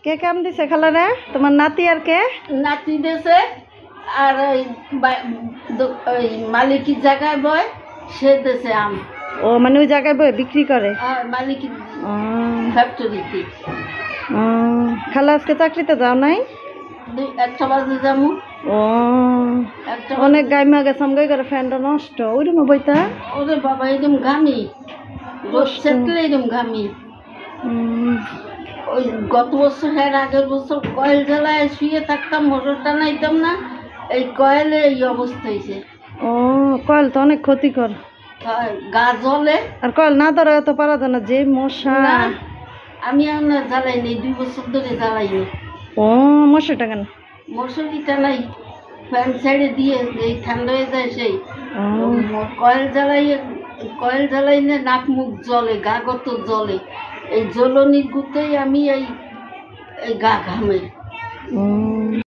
কে কাম দিছে খালারে? তোমার নাতি আর কে? নাতি দিছে আর ওই মালিকের জায়গায় বয় সে দিছে আম। ও মানে ওই জায়গায় বই বিক্রি করে? মালিকের ফ্যাক্টরিতে। খালা আজকে চাকরিতে যাও নাই? 1টা বাজে যাবো। ও অনেক গাইমা গেছাম গাই করে ফ্যানটা নষ্ট। ওই রুমে বইতা? ওরে বাবা এরকম ঘামি, রোদ সেটলে এরকম ঘামি। ওই গত বছর আগের বছর কয়েল জ্বালায় শুয়ে থাকতাম, মোটর টানাইতাম না, এই কয়েলে এই অবস্থা হয়েছে। ও কয়েল তো অনেক ক্ষতিকর, গা জ্বলে। আর কয়েল না ধরে তো পারা যায় না, যে মশা। আমি আর জ্বালাইনি, 2 বছর ধরে জ্বালাইনি। ও মশাটা কেন? মশারি টানাই, ফ্যান ছেড়ে দিয়ে এই ঠান্ডা হয়ে যায় সেই। কয়েল জ্বালাইলে নাক মুখ জ্বলে, গা গত জ্বলে। এই জ্বলনির গুতেই আমি এই গা ঘামে।